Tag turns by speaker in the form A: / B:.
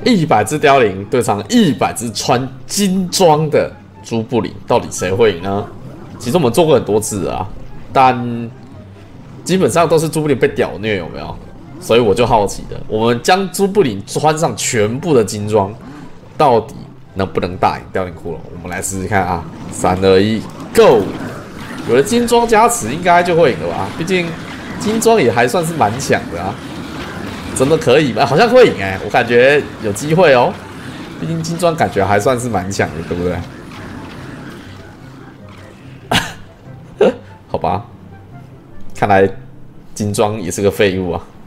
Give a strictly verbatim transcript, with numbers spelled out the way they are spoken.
A: 一百只凋零对上一百只穿金装的朱布林，到底谁会赢呢？其实我们做过很多次啊，但基本上都是朱布林被屌虐，有没有？所以我就好奇的，我们将朱布林穿上全部的金装，到底能不能打赢凋零骷髅？我们来试试看啊！三二一 ，Go！ 有了金装加持，应该就会赢了吧？毕竟金装也还算是蛮强的啊。真的可以吗？好像会赢哎、欸，我感觉有机会哦。毕竟金装感觉还算是蛮强的，对不对？好吧，看来金装也是个废物啊。